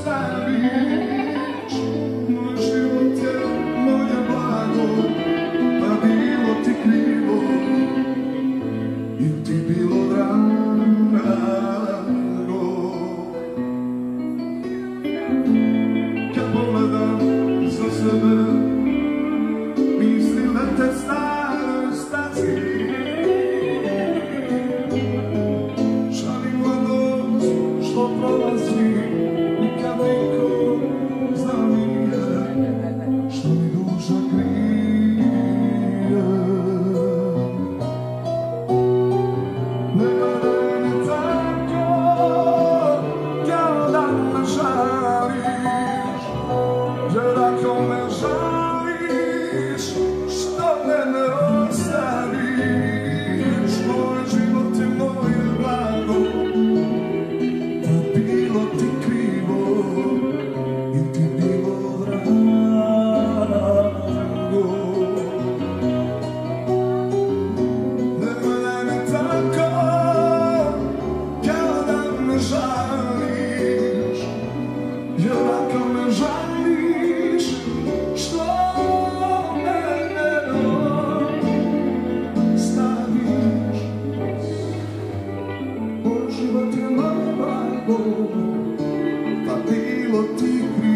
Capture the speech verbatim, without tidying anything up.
ostaviš. Moj život je moje blago, pa bilo ti krivo ili ti bilo drago. Kad pogledam za sebe, mislim da te staroj staci. Šalim mladost što prolazi, nikad niko znao nije što mi duša krije. Ne gledaj me tako, kao da me žališ, jer ako me žališ, što mene ostaviš. Moj život je moje blago, pa bilo ti krivo ili ti bilo drago. Ne gledaj me tako, kao da me žališ, jer ako me žališ, što mene ostaviš. Moj život je moje blago, pa bilo ti krivo